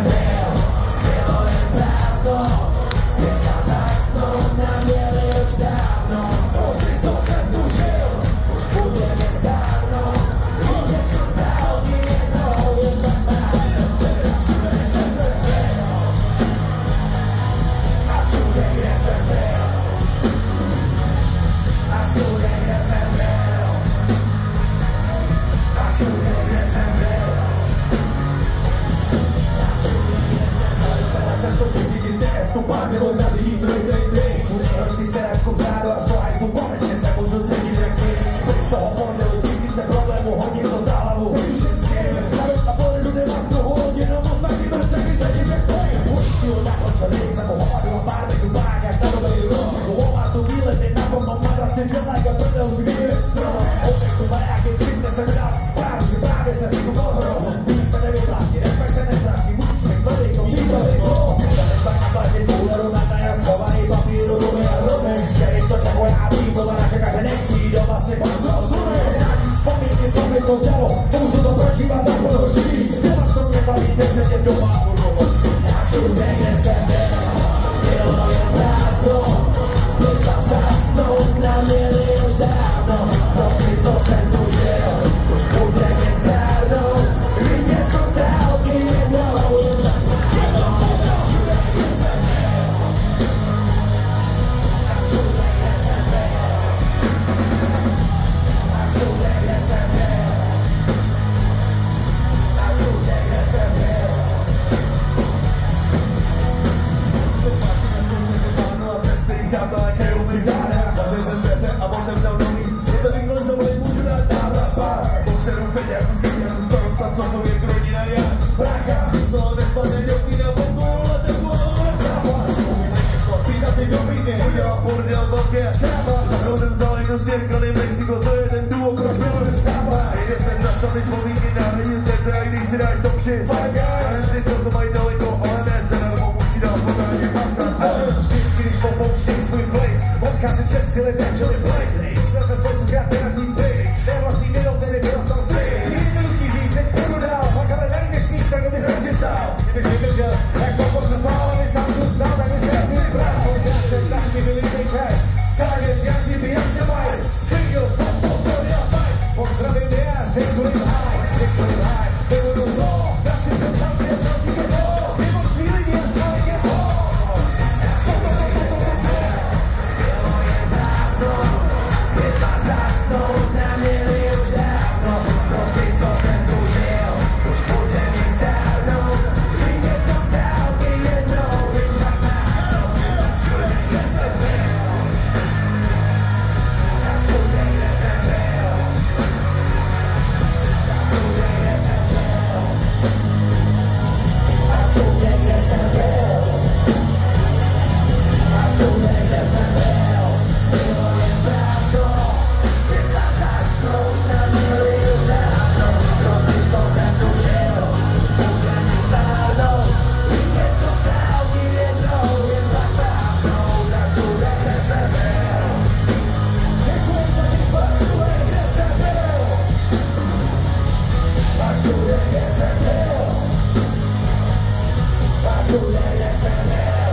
byl, bylo jen prázdno, světla zasnou na měli už dávno, pro ty, co jsem tu žil, už budeme stárnout, může co stál mi jednou, jen tak málo, všude, kde jsem byl, a všude, kde jsem byl, a všude, kde jsem byl, a všude, kde jsem byl, celá cestu ty řídit si Escobar nebo zařídí trej. Můj nejhorší sedačku v zádu a šo hajzlu konečně se můžu cítit jak ty. Byť z toho ponděli tisíce problémů, hodím to za hlavu. Ty už jen sněm, na Floridu nemám toho hodinu, mosaky mrtky sedím jak tvoj. Půjčtil na končený, za pohopadu a barbecue vák, jak na dobrý rok. Walmartu výlety na pomnou matraci, čelák a prdel už vyjde strom. Opět tu majáky, přijde se vydal zprávu, že právě se vykupal hrom. Nic se nevyplásí, respekt se nestrácí, musíš mít tvrdý komísový blok. Tak na pláži v kouleru na tajna schovaný papíru, rumy a rumy. Šerif to čekuje a výbovana čeká, že nechcí doma si kontroluje. Záží vzpomínky, co mi to dělo, můžu to prožívat a budu žít. Doma co mě baví, nesedět doma, budu moc. A všude, kde jsem byl, bylo jen prázdno. Světla zasnou na měli už dávno, pro ty, co jsem tu žil, už budeme stárnout. Vidět to z dálky jednou, jen tak málo. Všude, kde jsem byl, a všude, kde jsem byl, a všude, kde jsem byl, a všude, kde jsem byl. Přátelé, kterou mi záda, zavřel dveře a otevřel nový. Tohle vyklezovali, můžu dát návrat pár. Boxerům teď jako skrytěnům starota, co jsou jak rodina já. Bracha, slovo nespadne do kýna, podporu letem volové práva. Píta ty do mýny, udělal bordel velké tráva. A rodem vzal jedno svěrkali Mexiko, to je ten duo, proč miluje stáva. Jde se zastavit vzpomínky na lidi, tebe, a když si dáš to při. Five guys, ty co to mají daleko, ale ne se nebo musí dát pořádně makat. Když popouští svůj place, odchází přes styly, tančili blazy. Zase poslouchat na tým baby, nevlastní minul, tedy byl tam stejný. Jednoduchý říct, teď půjdu dál, pak ale najdeš místa, kde bys radši stál. Kdybys vydržel, jak popot se stál, a bys tam šel stál, tak bys jasný brát. Kolikrát jsem tak mi vylitej kraj, target jasný by jak se mají. Springil, pop, projel, fight, pozdravím já, řeknu jim high, nebudu to, tak si jsem tam, kde vzal si je to. Ty moc svý lidi a svali je to. Světla zasnou na měli už dávno, pro ty, co jsem tu žil, už budeme stárnout. Vidět, co stál ty jednou, jen tak málo. Všude, kde jsem byl, a všude, kde jsem byl, a všude, kde jsem byl, a všude, kde jsem byl, a všude, kde jsem byl. Bylo jen prázdno, světla zasnou na měli už dávno, pro ty, co jsem tu žil, už budeme stárnout. Vidět, co stál ti jednou, jen tak právnout, a všude, kde jsem byl. Děkuji za těch a všude, kde jsem byl, a všude, kde jsem byl, a všude, kde jsem byl,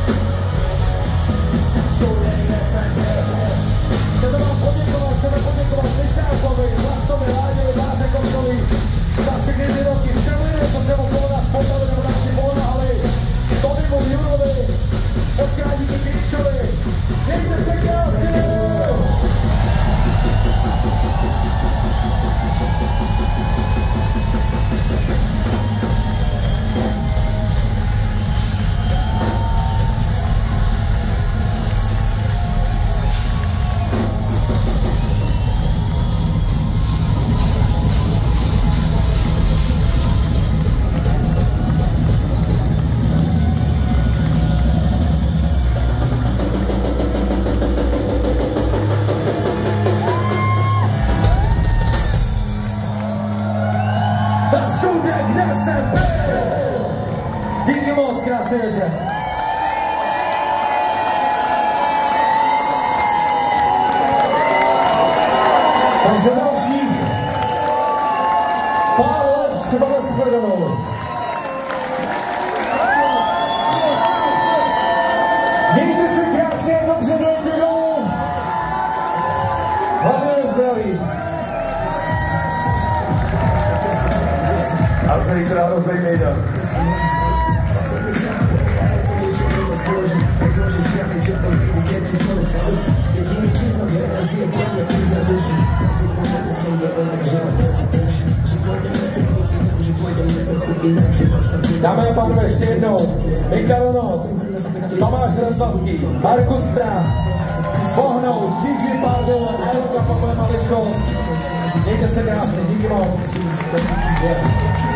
všude, kde jsem byl. Chceme poděkovat Lišákovi, Vlastovi, Láďovi, Vářekovkovi za všechny ty roky, všem lidem, co se okolo nás potkali nebo nám ty pomáhali, Tomimu, Jurovi, moc krát díky Kryčovi. Mějte se krásně! Všude, kde jsem byl. Díky moc, krásný večer. Tak za dalších pár let třeba na Superganou. celý nejde. Dámy a pánové, ještě jednou. Mikaronos, Tomáš Drozovský, Markus Strach, Pohnout, DJ Pardon, Elka, pak moje maličkost. Mějte se krásně, díky moc.